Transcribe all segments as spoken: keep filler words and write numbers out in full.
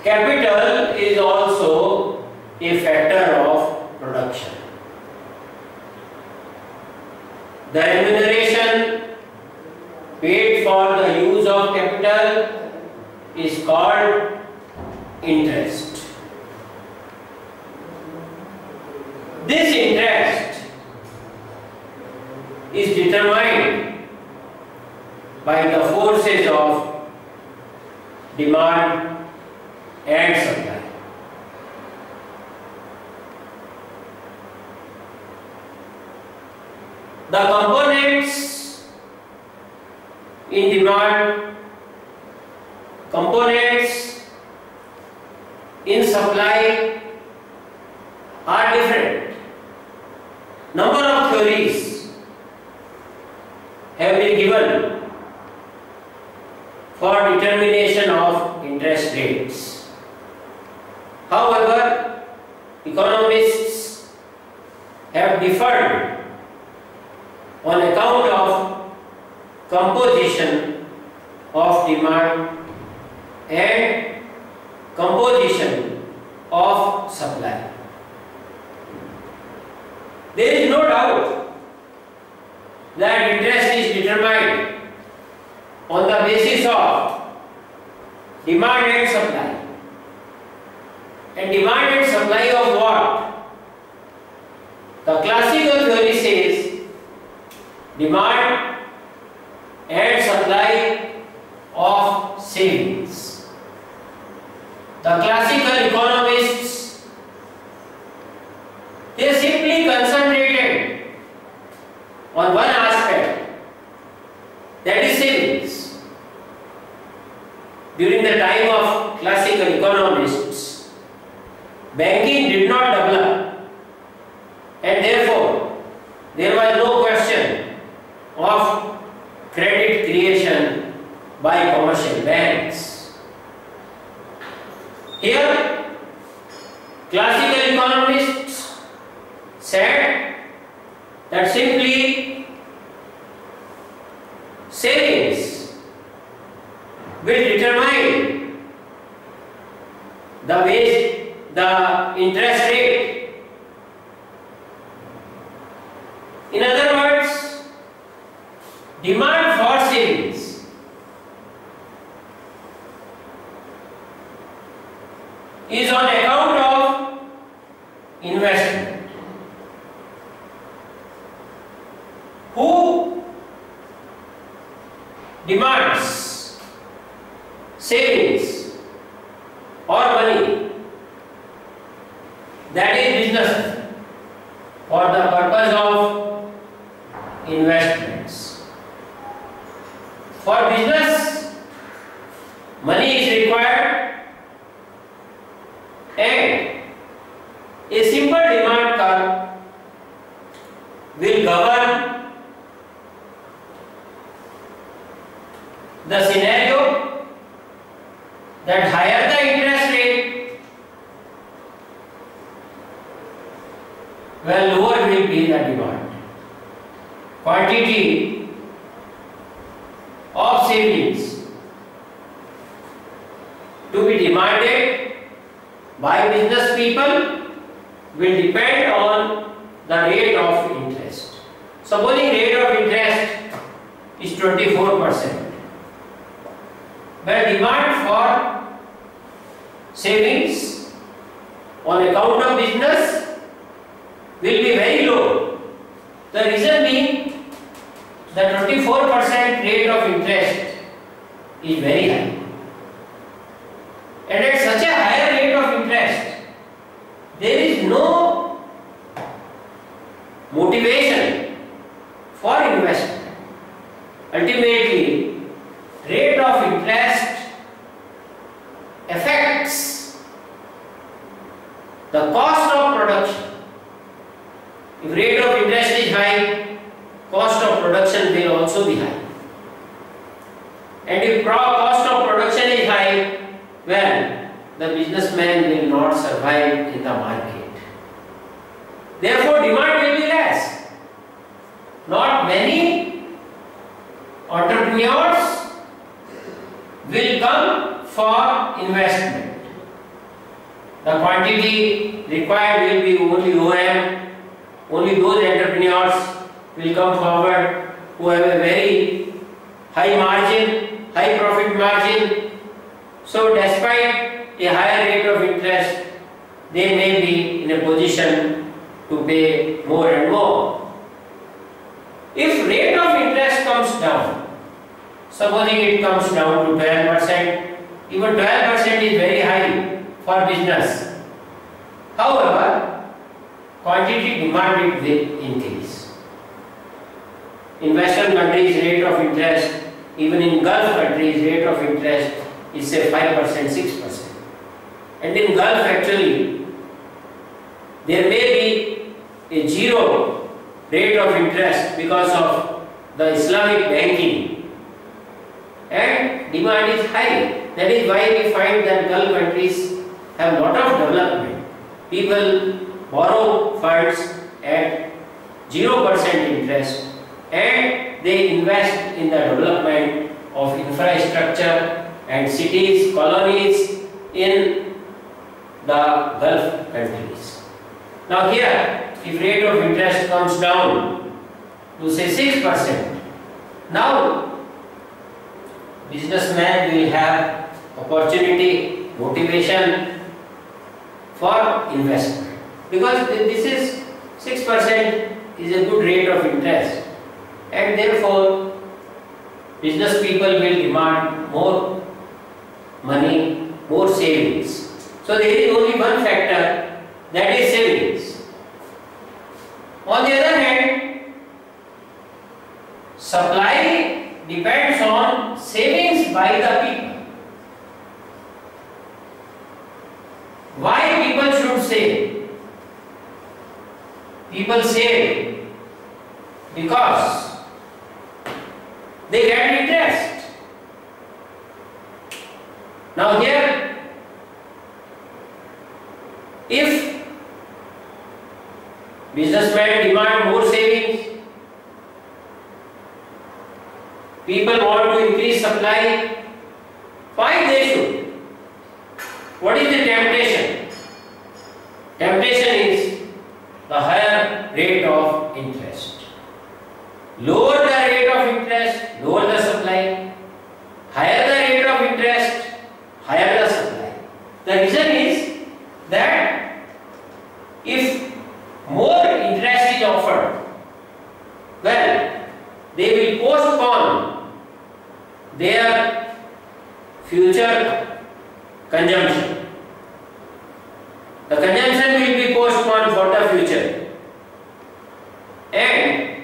capital is also a factor of production. The remuneration paid for the use of capital is called interest. This interest is determined by the forces of demand and supply. The components in demand, components in supply are different. Number of theories have been given for determination of interest rates. However, economists have differed on account of composition of demand and composition of supply. There is no doubt that interest is determined on the basis of demand and supply. And demand and supply of what? The classical theory says demand and supply of savings. The classical economists, they simply concentrated on one aspect, that is savings. During the time of classical economists, banking did not develop, and therefore there was no question of credit creation by commercial banks. Here, classical economists said that simply savings will determine the base, the interest rate. In other words, demand for savings is on account of investment. Who demands savings or money? That is business for the purpose of investments. For business, money is required, and a simple demand curve will govern the scenario that higher the interest rate, well, lower will be the demand. Quantity of savings to be demanded by business people will depend on the rate of interest. Supposing rate of interest is twenty-four percent, but demand for savings on account of business will be very low. The reason being the twenty-four percent rate of interest is very high. And at such a higher rate of interest, there is no motivation for investment. Ultimately, rate of interest affects the cost of production. If rate of interest is high, cost of production will also be high. And if cost of production is high, well, the businessman will not survive in the market. Therefore, demand will be less. Not many entrepreneurs will come for investment. the quantity required will be only O M, only those entrepreneurs will come forward who have a very high margin, high profit margin. So despite a higher rate of interest, they may be in a position to pay more and more. If rate of interest comes down, supposing it comes down to twelve percent, even twelve percent is very high for business. However, quantity demand will increase. In Western countries, rate of interest, even in Gulf countries, rate of interest is say five percent, six percent. And in Gulf actually, there may be a zero rate of interest because of the Islamic banking, and demand is high. That is why we find that Gulf countries have lot of development. People borrow funds at zero percent interest and they invest in the development of infrastructure and cities, colonies in the Gulf countries. Now here, if rate of interest comes down to say six percent, now businessman will have opportunity, motivation for investment, because this is six percent is a good rate of interest, and therefore business people will demand more money, more savings. So there is only one factor, that is savings. On the other hand, supply depends on savings by the people. Why people should save? People save because they get interest. Now here, if businessmen demand more savings, people want to increase supply, fine, they should. What is the temptation? Temptation is the higher rate of interest. Lower the rate of interest, lower the supply. Higher the rate of interest, higher the supply. The reason is that if more interest is offered, well, they will postpone their future consumption. The consumption will be postponed for the future, and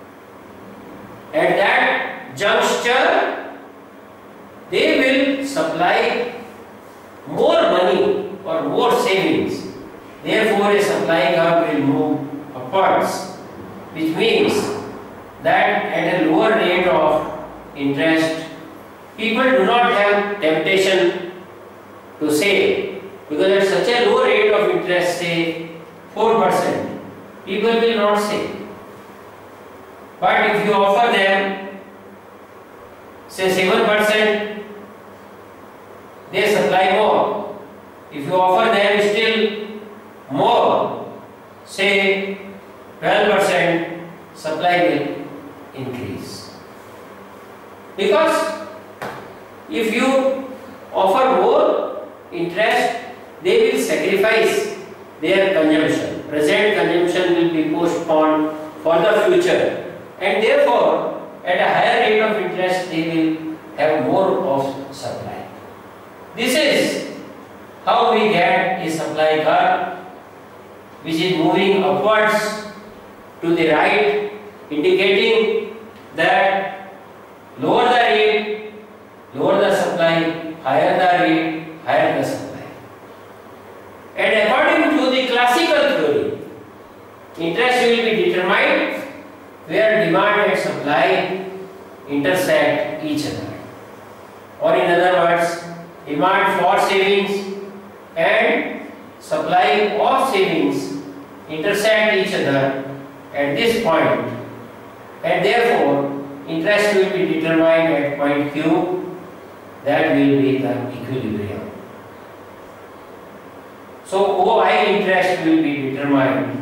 at that juncture they will supply more money or more savings. Therefore a supply curve will move upwards, which means that at a lower rate of interest, people do not have temptation to save, because at such a low rate of interest, say four percent, people will not save. But if you offer them say seven percent, they supply more. If you offer them still more, say twelve percent, supply will increase. Because if you offer more interest, they will sacrifice their consumption. Present consumption will be postponed for the future, and therefore at a higher rate of interest they will have more of supply. This is how we get a supply curve which is moving upwards to the right, indicating that lower the rate, lower the supply, higher the rate, higher the supply. And according to the classical theory, interest will be determined where demand and supply intersect each other. Or in other words, demand for savings and supply of savings intersect each other at this point, and therefore interest will be determined at point Q, that will be the equilibrium. So O I interest will be determined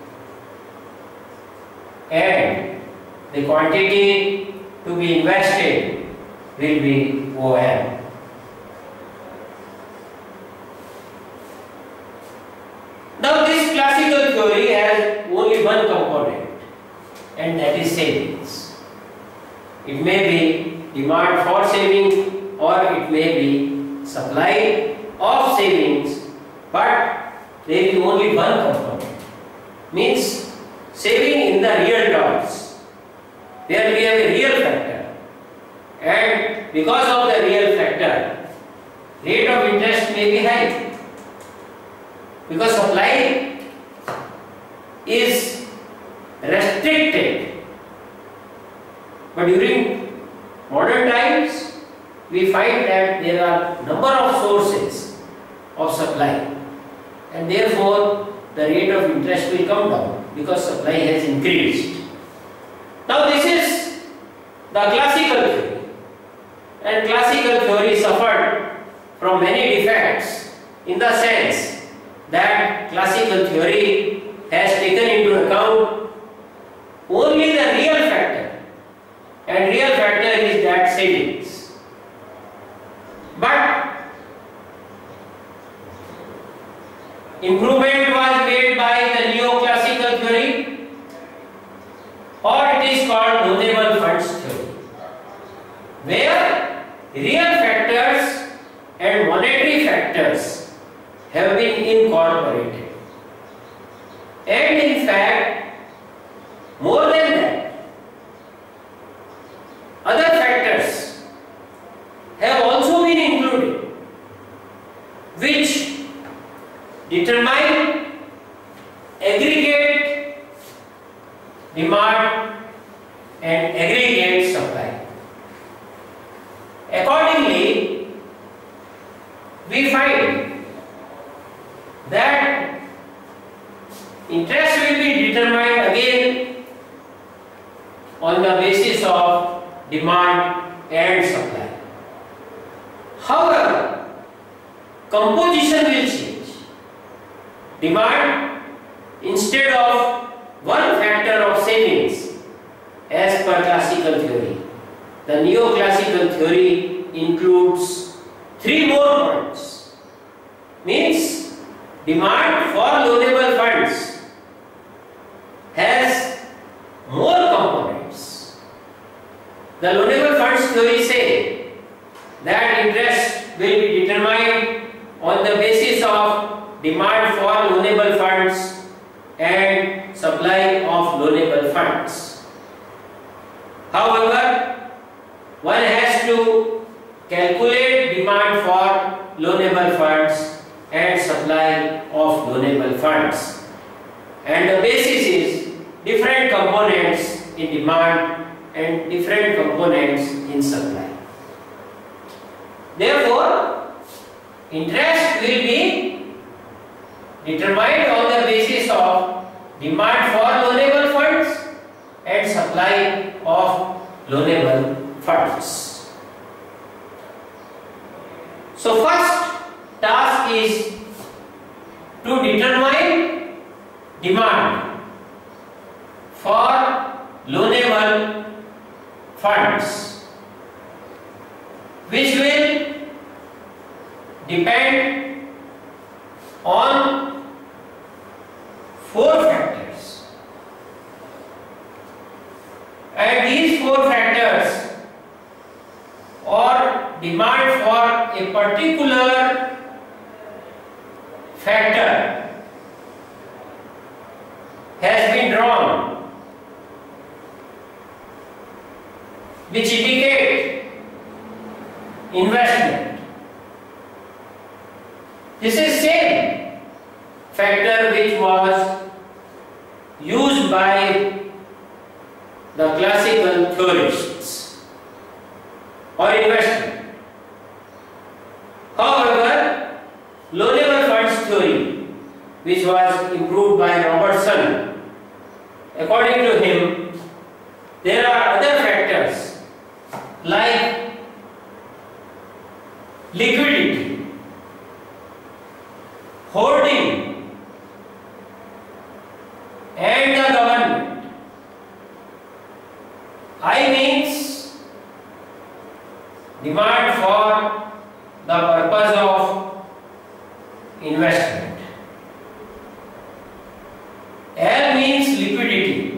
and the quantity to be invested will be O M. Now this classical theory has only one component, and that is savings. It may be demand for saving or it may be supply of savings, but there is only one component. Means saving in the real terms. There we have a real factor, and because of the real factor, rate of interest may be high. Because supply is restricted. But during modern times, we find that there are number of sources of supply, and therefore the rate of interest will come down because supply has increased. Now this is the classical theory, and classical theory suffered from many defects in the sense that classical theory has taken into account only the real factor, and real factor is that savings. But improvement was made by the neoclassical theory, or it is called notable funds theory, where real factors and monetary factors have been incorporated. And in fact, more than that, other factors have also been included, which determine aggregate demand and aggregate supply. Accordingly, we find that interest will be determined again on the basis of demand and supply. However, composition will change. Demand, instead of one factor of savings as per classical theory, the neoclassical theory includes three more points. Means demand for loanable funds has more components. The loanable funds theory say that interest will be determined on the basis of demand for loanable funds and supply of loanable funds. However, one has to calculate demand for loanable funds and supply of loanable funds, and the basis is different components in demand and different components in supply. Therefore, interest will be determined on the basis of demand for loanable funds and supply of loanable funds. So first task is to determine demand for loanable funds, which will depend on four factors, and these four factors or demand for a particular factor has been drawn, which indicate investment. This is same factor which was used by the classical theorists or investment. However, loanable funds theory, which was improved by Robertson, according to him, there are other factors like liquidity, hoarding and the government. I means demand for the purpose of investment. L means liquidity.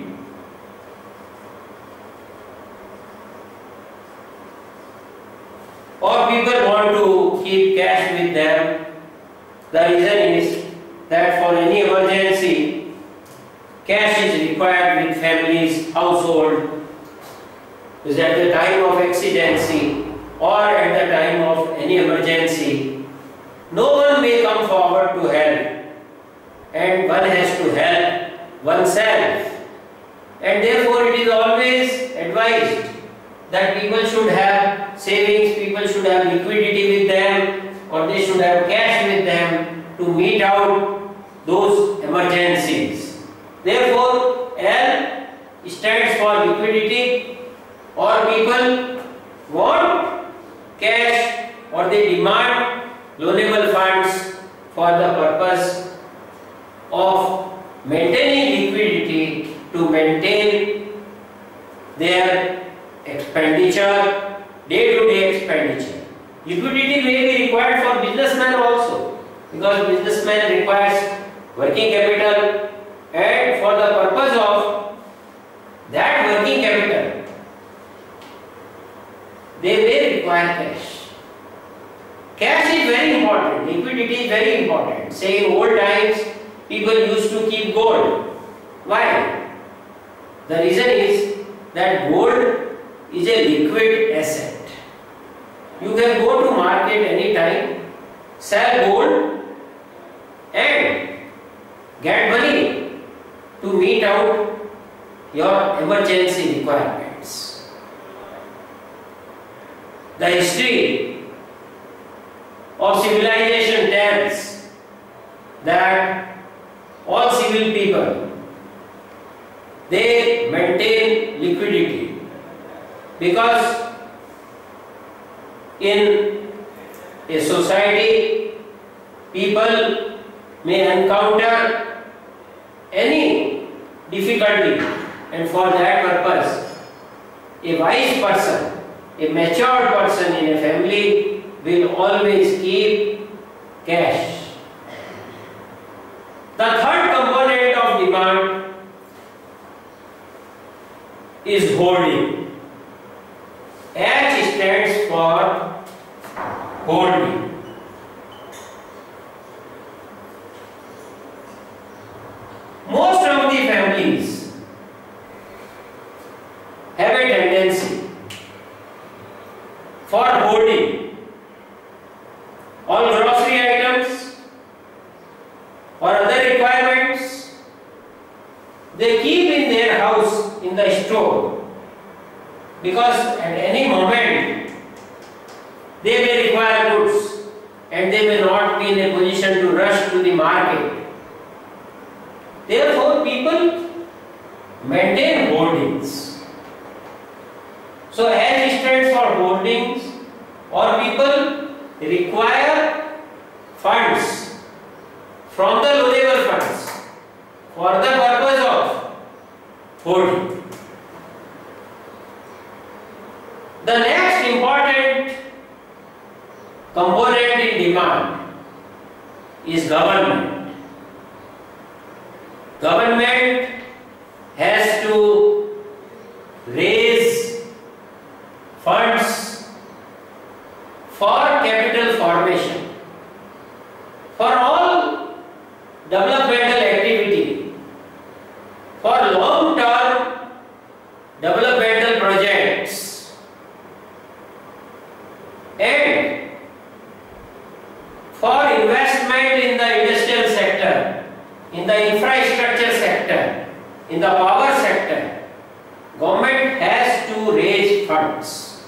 Or people want to keep cash with them. The reason is that for any emergency, cash is required with families, household, is at the time of exigency or at the time of any emergency. No one may come forward to help, and one has to help oneself. And therefore it is always advised that people should have savings, people should have liquidity with them, or they should have cash with them to meet out those emergencies. Therefore, L stands for liquidity, or people want cash or they demand loanable funds for the purpose of maintaining liquidity to maintain their expenditure, day-to-day expenditure. Liquidity may be required for businessmen also, because businessman requires working capital, and for the purpose of that working capital, they may require cash. Cash is very important, liquidity is very important. Say in old times, people used to keep gold. Why? The reason is that gold is a liquid asset. You can go to market any time, sell gold and get money to meet out your emergency requirements. The history of civilization tells that all civil people, they maintain liquidity, because in a society people may encounter any difficulty, and for that purpose a wise person, a matured person in a family will always keep cash. The third component of demand is hoarding. H stands for hoarding. Most of the families have a tendency for hoarding all grocery items or other requirements. They keep in their house in the store, because at any moment they may require goods and they may not be in a position to rush to the market. Therefore, people maintain hoardings. So, H stands for hoardings, or people require funds from the loanable funds for the purpose of hoarding. The next important component in demand is government. Government has to raise funds for capital formation, for all developmental activity, for long-term developmental projects, and for investment in the industrial sector, in the infrastructure sector, in the power sector. Government has to raise funds.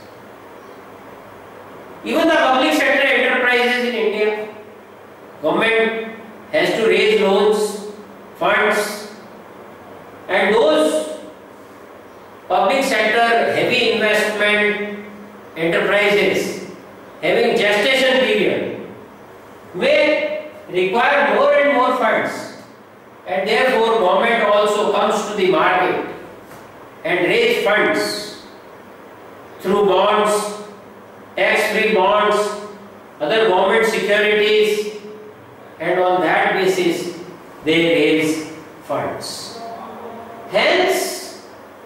Even the public sector enterprises in India, government has to raise loans, funds, and those public sector heavy investment enterprises having gestation period may require more and more funds, and therefore government also comes to the market and raise funds through bonds, tax-free bonds, other government securities, and on that basis they raise funds. Hence,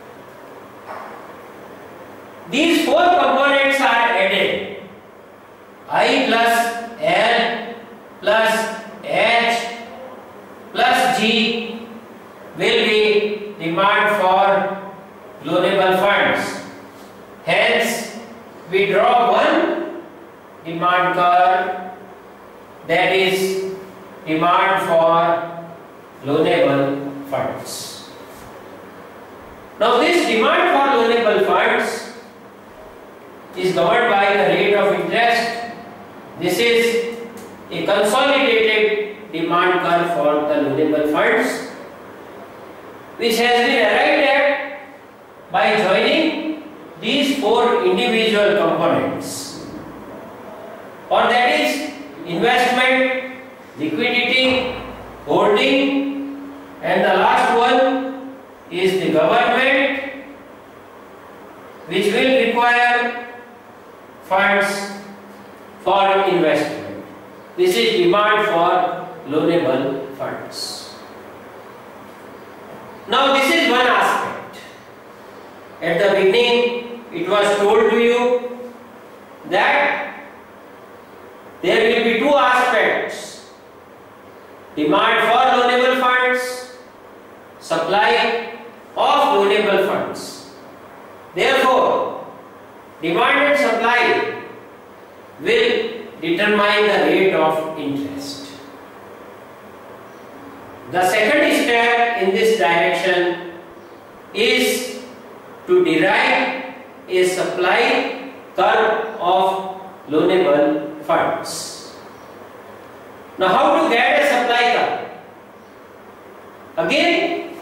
these four components are added: I plus L plus H plus G will be demand for loanable funds. Hence, we draw one demand curve, that is demand for loanable funds. Now, this demand for loanable funds is governed by the rate of interest. This is a consolidated demand curve for the loanable funds, which has been arrived at by joining these four individual components, or that is investment, liquidity, holding, and the last one is the government, which will require funds for investment. This is demand for loanable funds. Now, this is one aspect. At the beginning, it was told to you that there will be two aspects: demand for loanable funds, supply of loanable funds. Therefore, demand and supply will determine the rate of interest. The second step in this direction is to derive a supply curve of loanable funds. Now, how to get a supply curve? Again,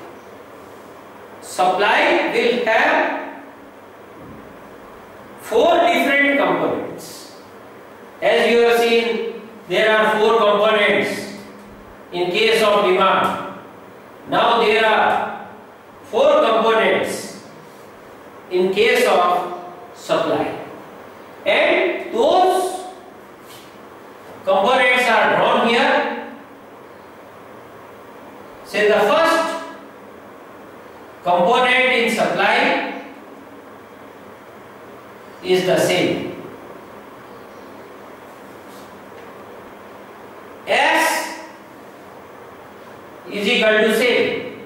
supply will have four different components. As you have seen, there are four components in case of demand. Now there are four components in case of supply, and those components are drawn here. Say the first component in supply is the same. S is equal to saving.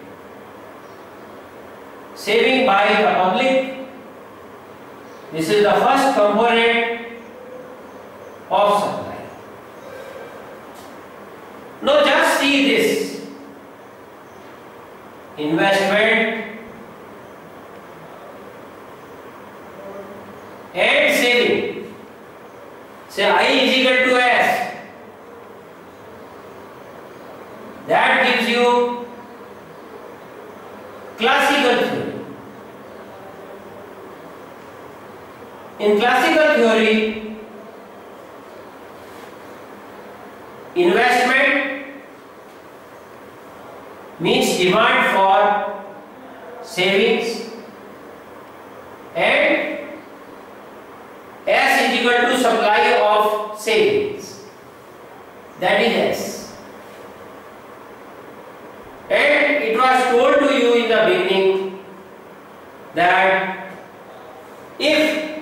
Saving by the public. This is the first component of supply. Now just see this. Investment and saving. Say I is equal to S. That gives you classical theory. In classical theory, investment means demand for savings, and S is equal to supply of savings, that is S. And it was told to you in the beginning that if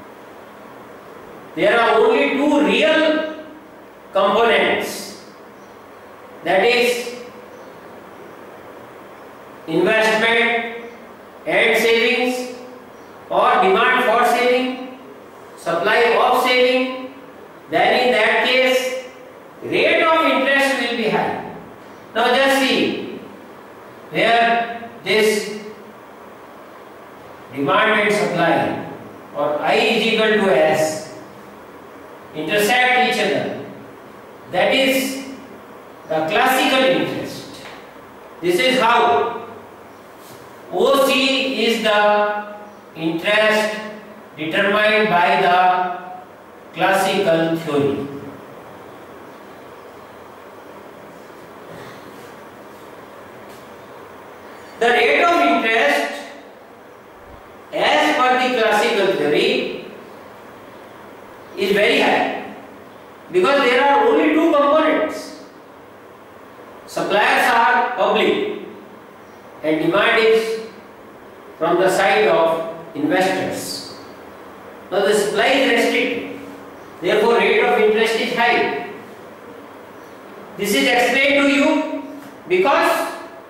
there are only two real components, that is investment and savings, or demand for saving, supply of saving, then in that case rate of interest will be high. Now just see where this demand and supply, or I is equal to S, intersect each other. That is the classical interest. This is how O C is the interest determined by the classical theory. because there are only two components. Suppliers are public and demand is from the side of investors. Now the supply is restricted, therefore rate of interest is high. This is explained to you because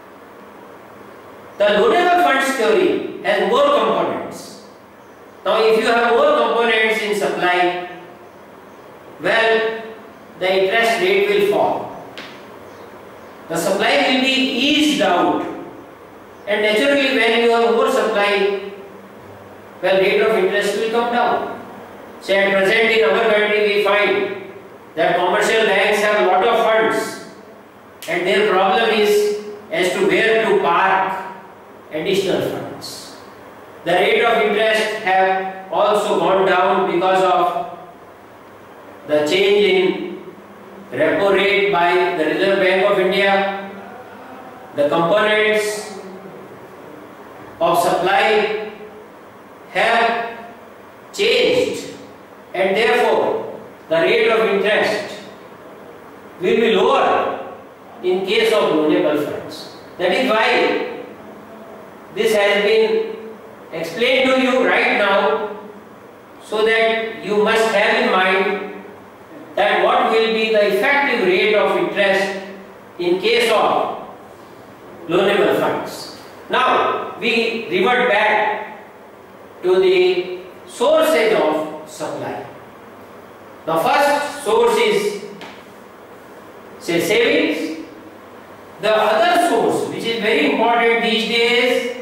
the loanable funds theory has more components. Now if you have more components in supply, well, the interest rate will fall. The supply will be eased out, and naturally when you have more supply, well, rate of interest will come down. So at present in our country we find that commercial banks have a lot of funds and their problem is as to where to park additional funds. The rate of interest have also gone down because of the change in repo rate by the Reserve Bank of India. The components of supply have changed and therefore the rate of interest will be lower in case of loanable funds. That is why this has been explained to you right now, so that you must have in mind that what will be the effective rate of interest in case of loanable funds. Now we revert back to the sources of supply. The first source is, say, savings. The other source, which is very important these days,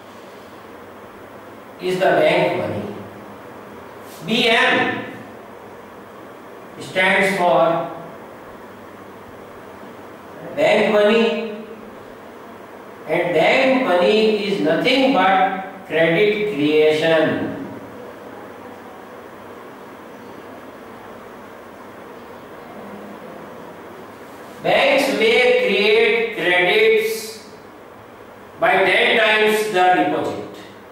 is the bank money. B M stands for bank money, and bank money is nothing but credit creation. Banks may create credits by ten times the deposit,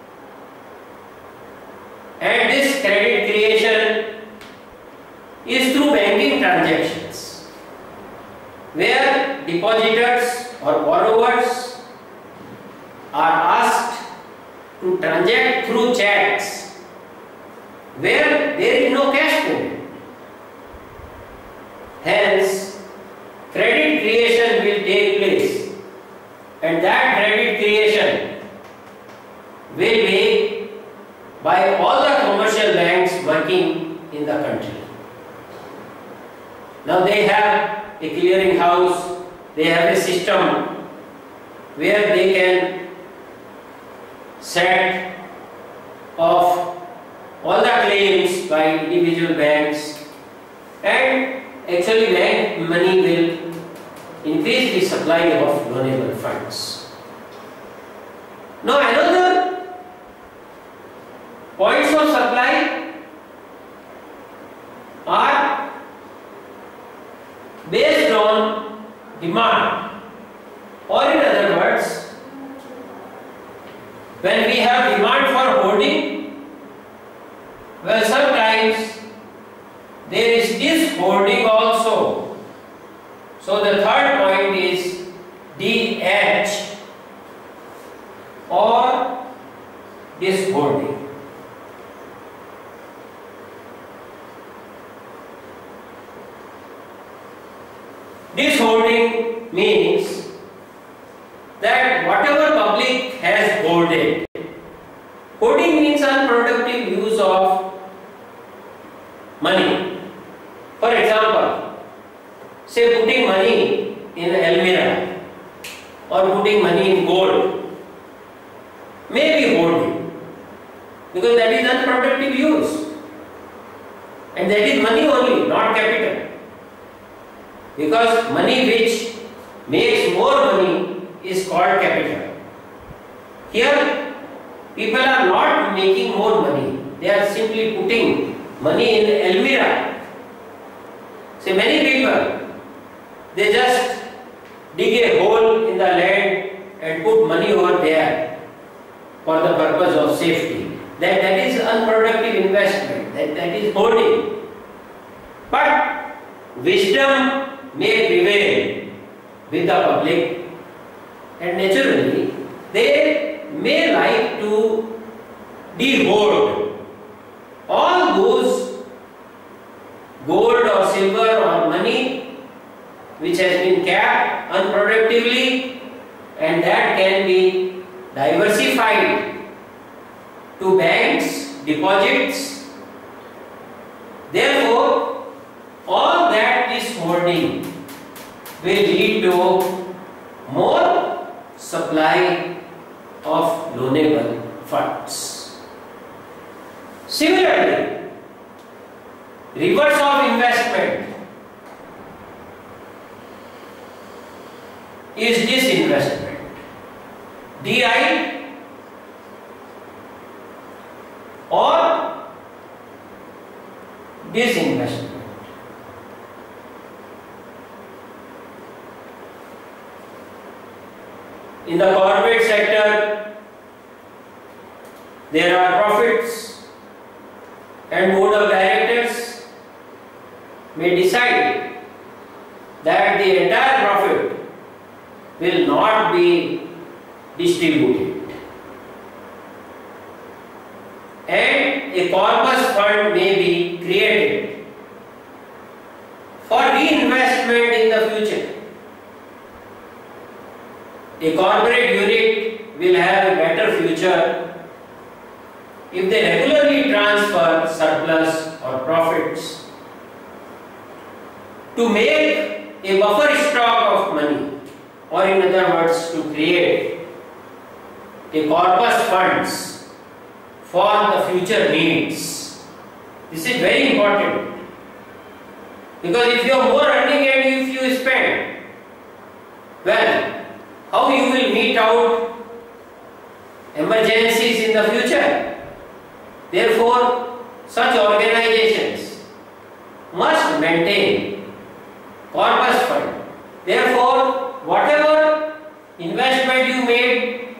and this credit creation is through banking transactions, where depositors or borrowers are asked to transact through checks where there is no cash payment. Hence, credit creation will take place, and that credit creation will be by all the commercial banks working in the country. Now they have a clearing house, they have a system where they can set off all the claims by individual banks, and actually bank money will increase the supply of loanable funds. Now another points of supply are based on demand, or in other words, when we have demand for hoarding, well, sometimes there is this hoarding also. So the third point is D H, or this hoarding. This hoarding means that whatever public has hoarded, hoarding means unproductive use of money. For example, say putting money in almirah or putting money in gold may be hoarding, because that is unproductive use, and that is money only, not capital. Because money which makes more money is called capital. Here people are not making more money, they are simply putting money in almirah. See, many people, they just dig a hole in the land and put money over there for the purpose of safety. That, that is unproductive investment, that, that is hoarding. But wisdom may prevail with the public, and naturally they may like to dehoard all those gold or silver or money which has been kept unproductively, and that can be diversified to banks, deposits. Therefore, all that is hoarding will lead to more supply of loanable funds. Similarly, reverse of investment is disinvestment. D I or disinvestment. In the corporate sector, there are profits, and board of directors may decide that the entire profit will not be distributed, and a corpus fund may be created for reinvestment in the future. A corporate unit will have a better future if they regularly transfer surplus or profits to make a buffer stock of money, or in other words, to create a corpus funds for the future needs. This is very important, because if you are more earning and if you spend, well, how you will meet out emergencies in the future? Therefore, such organizations must maintain corpus fund. Therefore, whatever investment you made,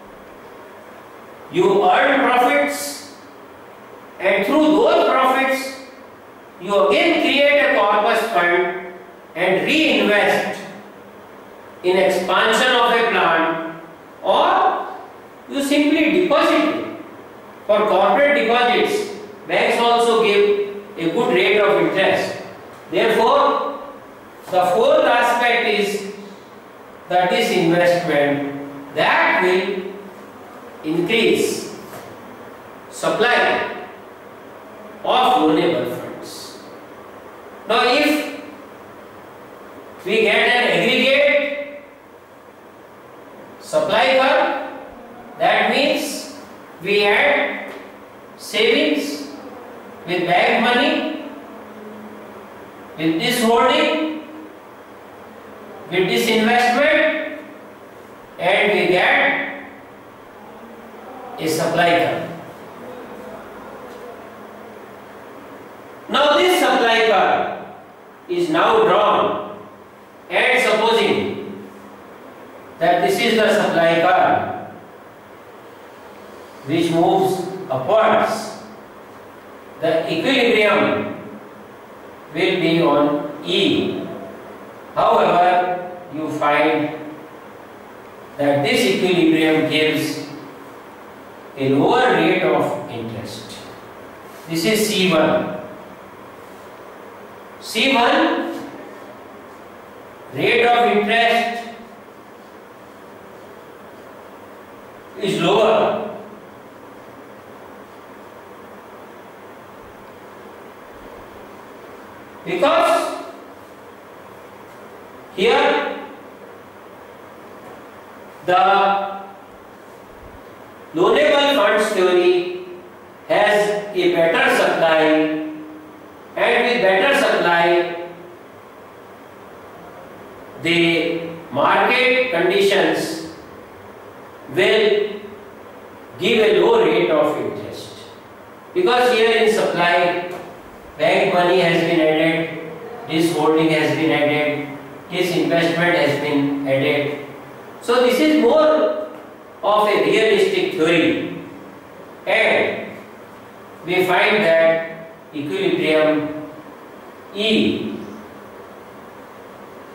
you earn profits, and through those profits, you again create a corpus fund and reinvest in expansion of a plant, or you simply deposit it. For corporate deposits, banks also give a good rate of interest. Therefore, the fourth aspect is the disinvestment that will increase supply of loanable funds. Now, if we get an aggregate supply curve, that means we had savings with bank money, with this holding, with this investment, and we get a supply curve. Now this supply curve is now drawn, and supposing that this is the supply curve which moves upwards, the equilibrium will be on E. However, you find that this equilibrium gives a lower rate of interest. This is C one. C one, rate of interest is lower. Because here the loanable funds theory has a better supply, and with better supply the market conditions will give a low rate of interest. Because here in supply, bank money has been added, this holding has been added, this investment has been added. So this is more of a realistic theory, and we find that equilibrium E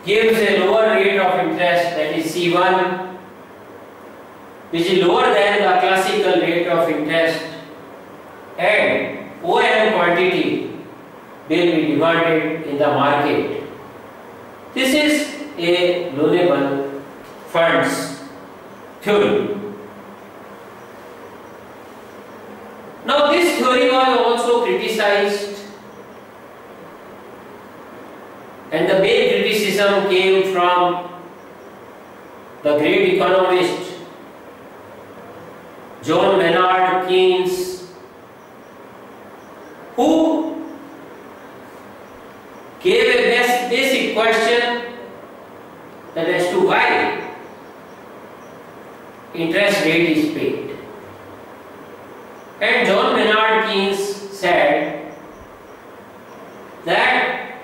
gives a lower rate of interest, that is C one, which is lower than the classical rate of interest, and O M quantity will be demanded in the market. This is a loanable funds theory. Now this theory was also criticized, and the main criticism came from the great economist John Maynard Keynes, who gave a basic question that as to why interest rate is paid. And John Maynard Keynes said that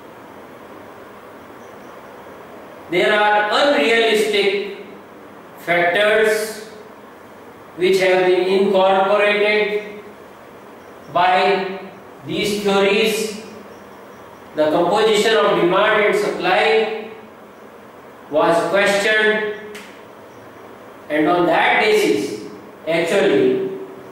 there are unrealistic factors which have been incorporated by these theories. The composition of demand and supply was questioned, and on that basis, actually,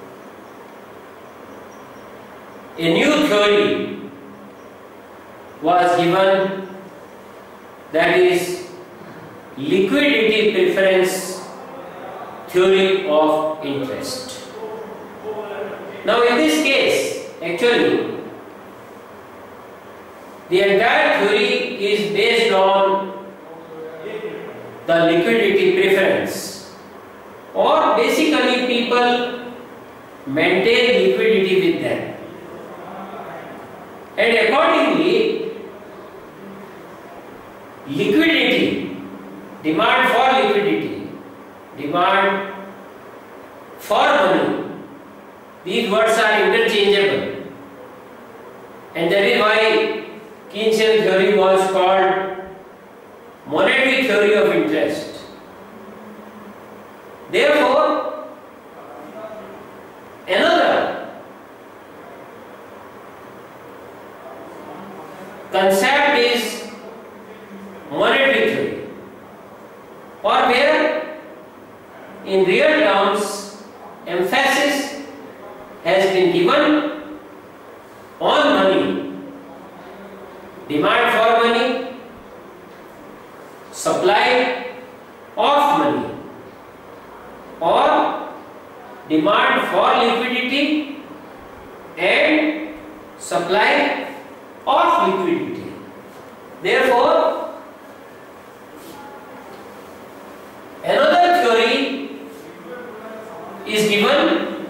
a new theory was given, that is liquidity preference theory of interest. Now in this case, actually, the entire theory is based on the liquidity preference, or basically people maintain liquidity with them. And accordingly, liquidity, demand for liquidity, demand for money, these words are interchangeable, and that is why Keynesian theory was called monetary theory of interest. Therefore, another concept is monetary theory, or where in real terms emphasis has been given on money, demand for money, supply of money, or demand for liquidity and supply of liquidity. Therefore, another theory is given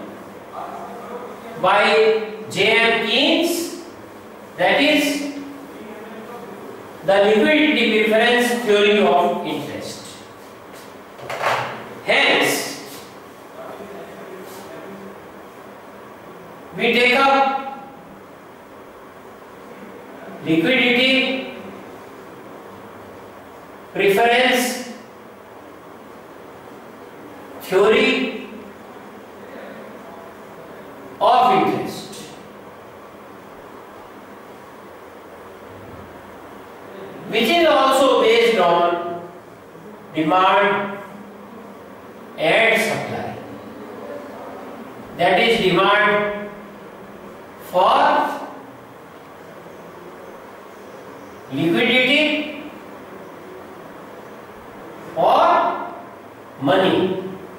by J M Keynes, that is the liquidity preference theory of interest. Hence, we take up liquidity preference theory of interest. Which is also based on demand and supply. That is demand for liquidity or money.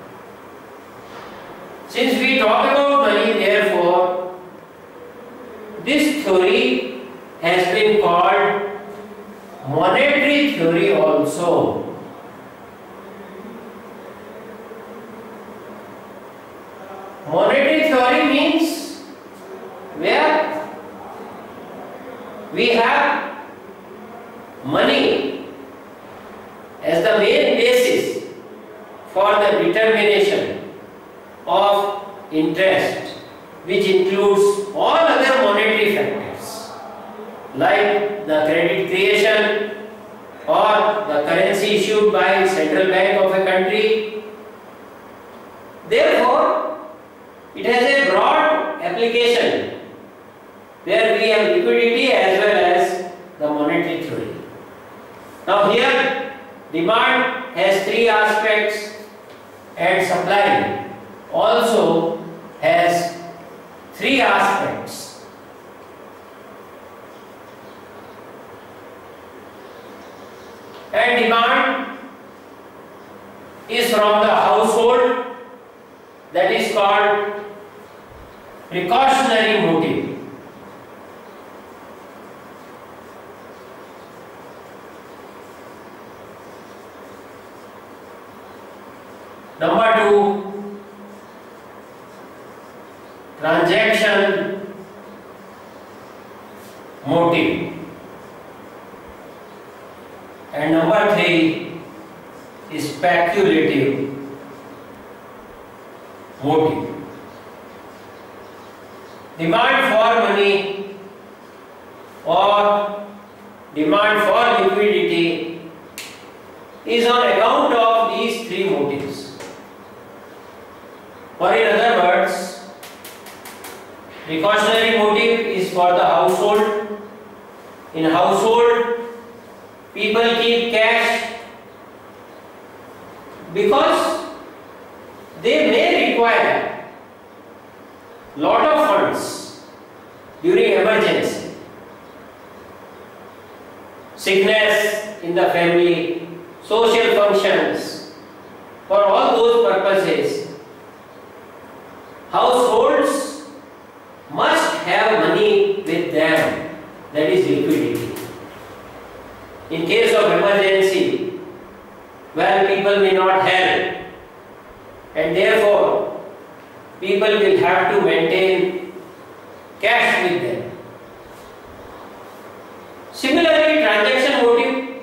Since we talk about money, therefore, this theory has been called monetary theory also. Monetary theory means where we have money as the main basis for the determination of interest, which includes all other monetary factors like the credit creation or the currency issued by central bank of a country. Therefore, it has a broad application where we have liquidity as well as the monetary theory. Now here demand has three aspects and supply also has three aspects. And demand is from the household, that is called precautionary motive. Number two, transaction motive. And number three is speculative motive. Demand for money or demand for liquidity is on account of these three motives. Or in other words, precautionary motive is for the household. In household, people keep cash because they may require lot of funds during emergency, sickness in the family, social functions. For all those purposes, households must have money with them, that is liquidity. In case of emergency, where people may not have, and therefore people will have to maintain cash with them. Similarly, transaction motive,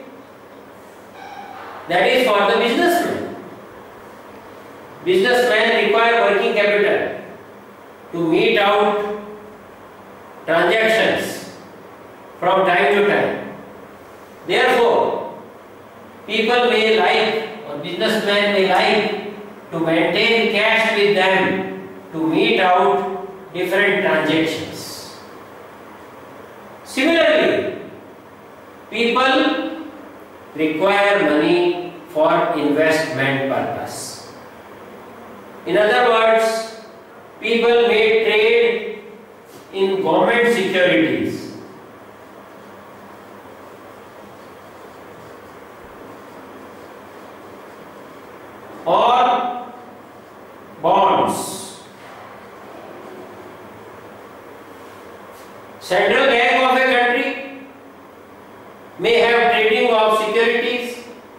that is for the businessman. Businessmen require working capital to meet out transactions from time to time. Therefore, people may like, or businessmen may like to maintain cash with them to meet out different transactions. Similarly, people require money for investment purpose. In other words, people may trade in government securities. Or bonds. Central Bank of a country may have trading of securities,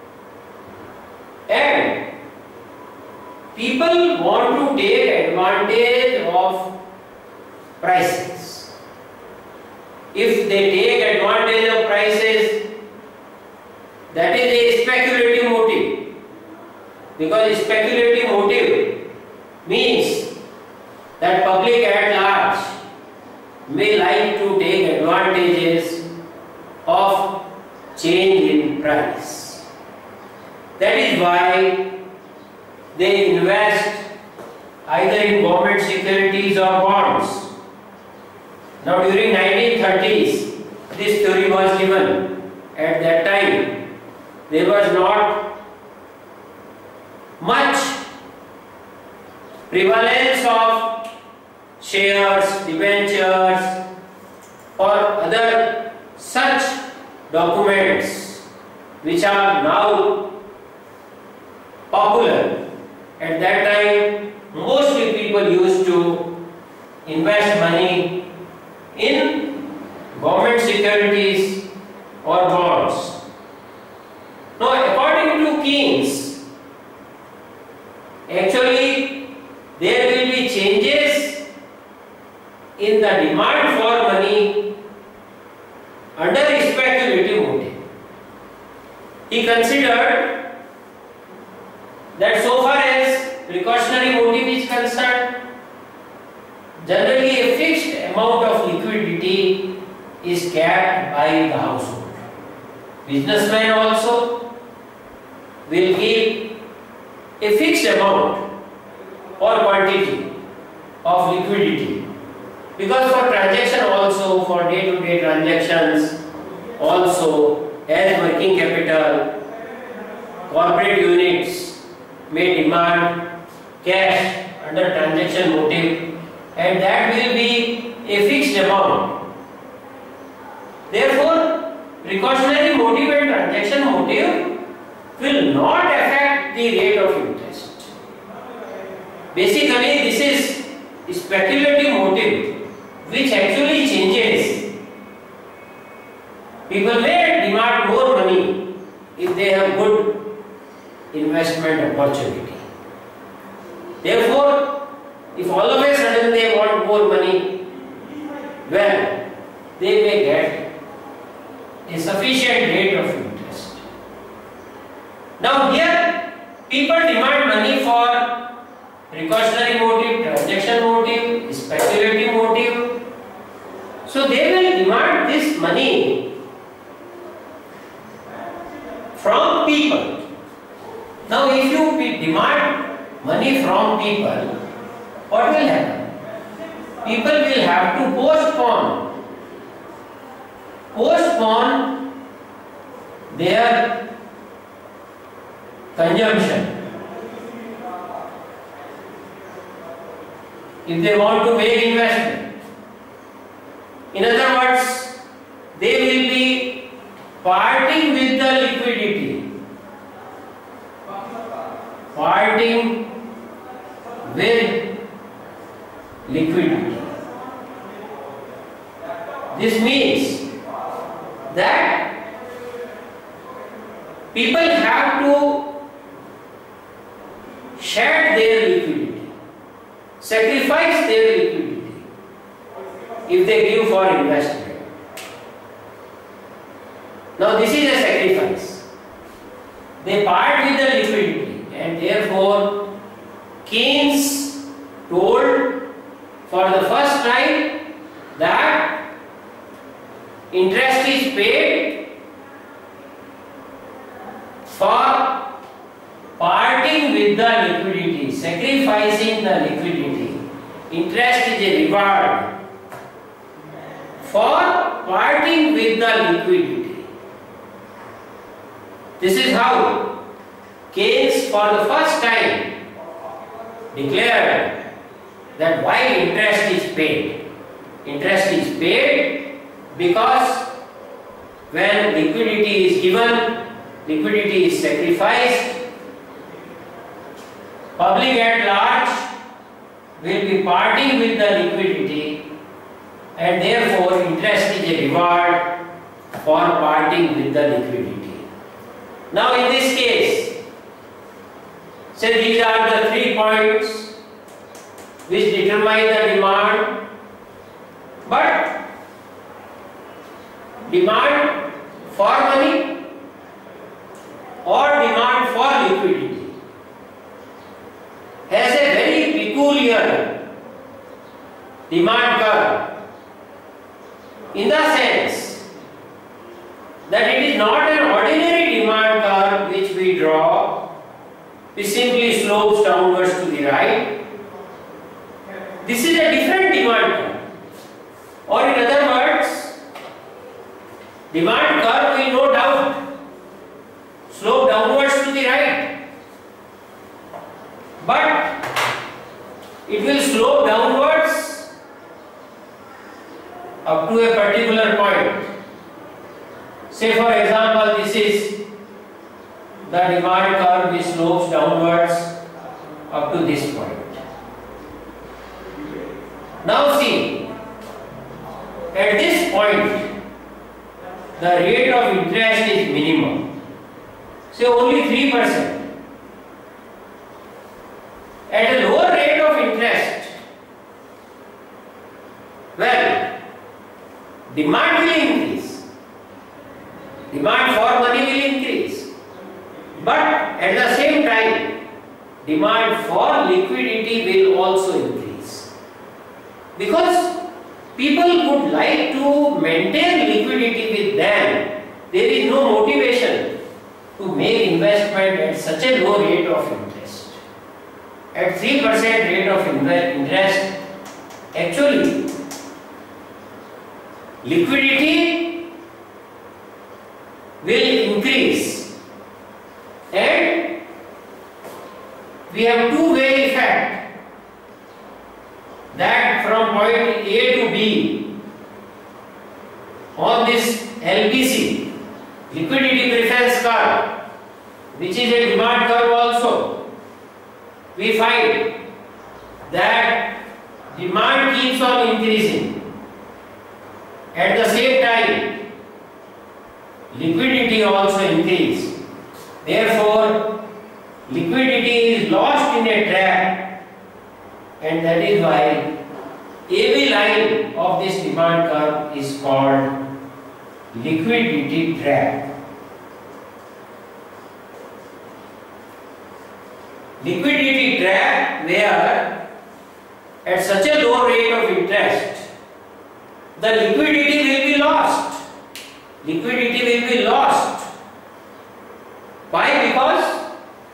and people want to take advantage of prices. If they take advantage of prices, that is a speculative motive, because speculative motive means that public at large may like to take advantages of change in price. That is why they invest either in government securities or bonds. Now during nineteen thirties, this theory was given. At that time, there was not much prevalence of shares, debentures or other such documents which are now popular. At that time, mostly people used to invest money in government securities or bonds. Now, according to Keynes, actually there will be changes in the demand for money under a speculative motive. He considered that so far as precautionary motive is concerned, generally a fixed amount of liquidity is kept by the household. Businessmen also will keep a fixed amount or quantity of liquidity, because for transaction also, for day-to-day transactions also, as working capital, corporate units may demand cash under transaction motive, and that will be a fixed amount. Therefore, precautionary motive and transaction motive will not affect the rate of interest. Basically, this is speculative motive which actually changes. People may demand more money if they have good investment opportunity. Therefore, if all of a sudden they want more money, well, they may get a sufficient rate of interest. Now here, people demand money for precautionary motive, transaction motive, speculative motive. So they will demand this money from people. Now if you demand money from people, what will happen? People will have to postpone, postpone their consumption. If they want to make investment. In other words, they will be parting with the liquidity. Parting with liquidity. This means that people have to shed their liquidity, sacrifice their liquidity if they give for investment. Now this is a sacrifice. They part with the liquidity, and therefore Keynes told for the first time that interest is paid for parting with the liquidity, sacrificing the liquidity. Interest is a reward for parting with the liquidity. This is how Keynes for the first time declared that why interest is paid. Interest is paid because when liquidity is given, liquidity is sacrificed, public at large will be parting with the liquidity, and therefore interest is a reward for parting with the liquidity. Now in this case, say these are the three points which determine the demand, but demand for money or demand for liquidity has a very peculiar demand curve, in the sense that it is not an ordinary demand curve which we draw, which simply slopes downwards to the right. This is a different demand curve, or in other words, demand curve will no doubt slope downwards to the right, but it will slope downwards up to a particular point. Say for example, this is the demand curve which slopes downwards up to this point. Now see, at this point the rate of interest is minimum, say only three percent. At a lower rate of interest, well, demand will increase, demand for money will increase, but at the same time demand for liquidity will also increase, because people would like to maintain liquidity with them. There is no motivation to make investment at such a low rate of interest. At three percent rate of interest, actually liquidity will increase, and we have two-way effect that from point A to B on this L P C, liquidity preference curve, which is a demand curve also, we find that demand keeps on increasing. At the same time, liquidity also increases. Therefore, liquidity is lost in a trap, and that is why A B line of this demand curve is called liquidity trap. Liquidity trap where at such a low rate of interest, the liquidity will be lost. Liquidity will be lost. Why? Because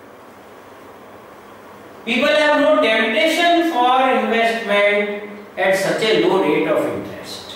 people have no temptation for investment at such a low rate of interest.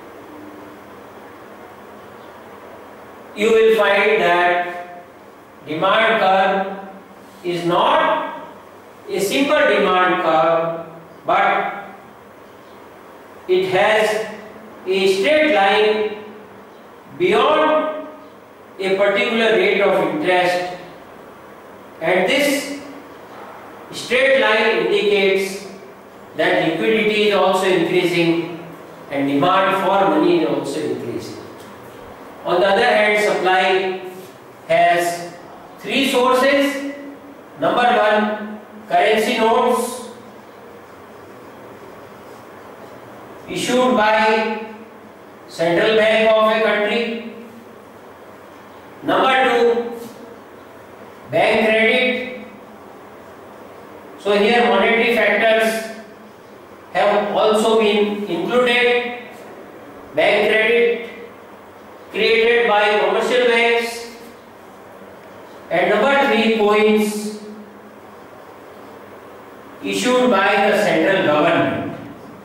You will find that demand curve is not a simple demand curve, but it has a straight line beyond a particular rate of interest, and this straight line indicates that liquidity is also increasing and demand for money is also increasing. On the other hand, supply has three sources. Number one, currency notes issued by Central Bank of a country. Number two, bank credit. So here monetary factors have also been included. Bank credit created by commercial banks. And number three, coins issued by the central government.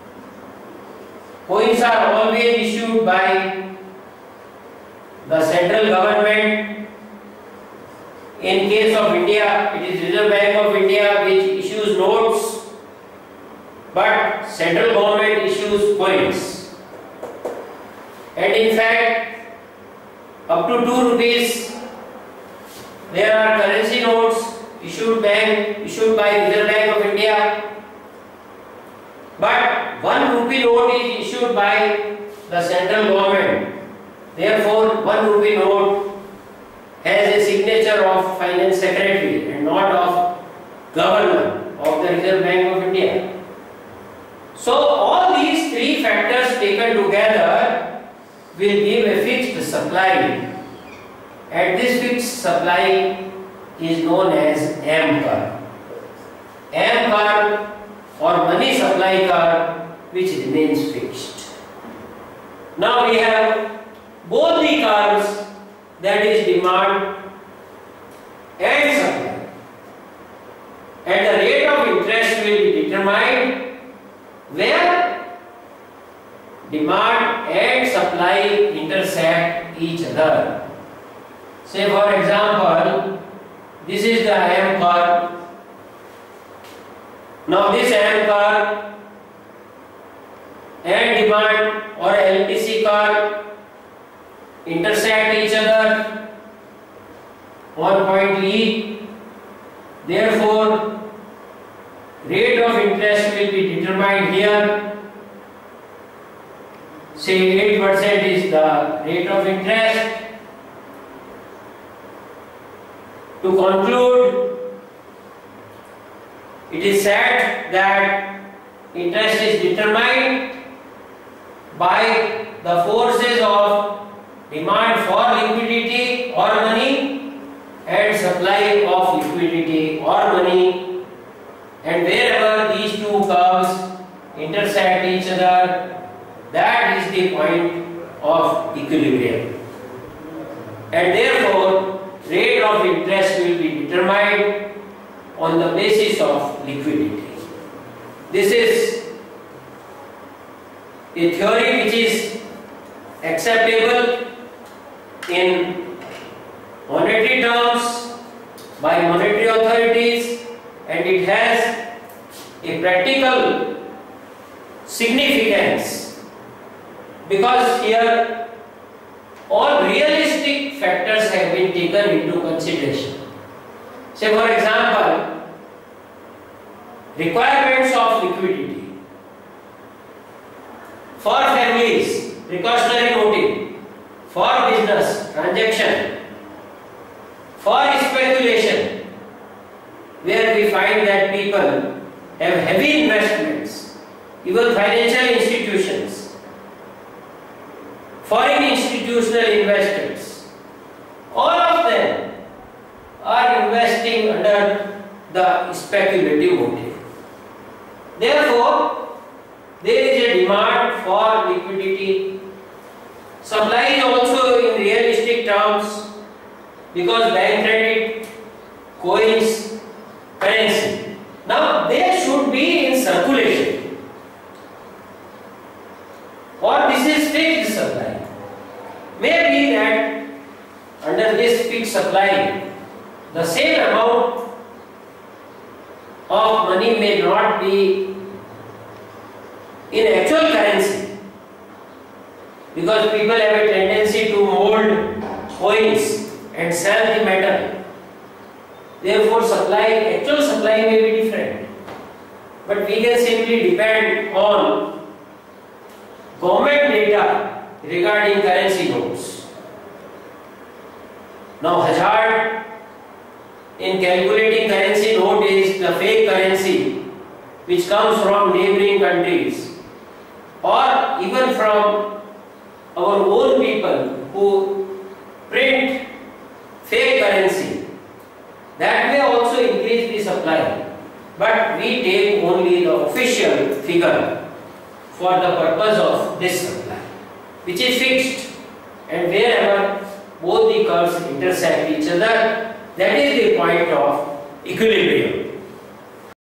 Coins are always issued by the central government. In case of India, it is Reserve Bank of India which issues notes, but central government issues coins. And in fact, up to two rupees, there are currency notes issued bank issued by Reserve Bank of India, but one rupee note is issued by the central government. Therefore, one rupee note has a signature of Finance Secretary and not of Governor of the Reserve Bank of India. So all these three factors taken together will give a fixed supply, and this fixed supply is known as M curve. M curve or money supply curve, which remains fixed. Now we have both the curves, that is demand and supply, and the rate of interest will be determined where demand and supply intersect each other. Say for example, this is the M curve. Now this M curve and demand or L P C curve intersect each other on point E. Therefore, rate of interest will be determined here. Say eight percent is the rate of interest. To conclude, it is said that interest is determined by the forces of demand for liquidity or money and supply of liquidity or money, and wherever these two curves intersect each other, that is the point of equilibrium, and therefore rate of interest will be determined on the basis of liquidity. This is a theory which is acceptable in monetary terms by monetary authorities, and it has a practical significance because here all realistic factors have been taken into consideration. Say for example, requirements of liquidity for families, precautionary motive, for business transaction, for speculation, where we find that people have heavy investments, even financial institutions, foreign institutional investors, all of them are investing under the speculative motive. Therefore, there is a demand for liquidity. Supply is also in realistic terms because bank credit, coins, currency. Now they should be in circulation, or this is fixed supply. Maybe that under this fixed supply, the same amount of money may not be in actual currency, because people have a tendency to mold coins and sell the metal. Therefore, supply, actual supply may be different. But we can simply depend on government data regarding currency notes. Now, hazard in calculating currency note is the fake currency which comes from neighboring countries, or even from our own people who print fake currency. That may also increase the supply, but we take only the official figure for the purpose of this supply, which is fixed, and wherever both the curves intersect each other, that is the point of equilibrium.